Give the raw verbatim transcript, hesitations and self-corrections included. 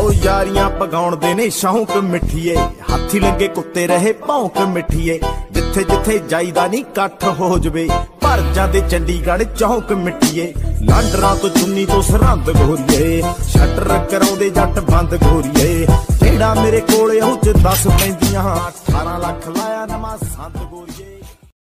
ओ यारियां पगाउण दे ने शौक मिठीए, हाथी लगे कुत्ते रहे भौंक मिठीए। जिथे जिथे जाईदा नी कट्ठ हो जवे, भर जांदे चंडीगढ़ चौंक मिठीए। लांडरां तो चुन्नी तो सरहंद गोरीए, शटर कराउंदे जट बंद गोरीए। जेड़ा मेरे कोले हो च दस पैंदियां, अठारह लख लाया नवां संद गोरीए।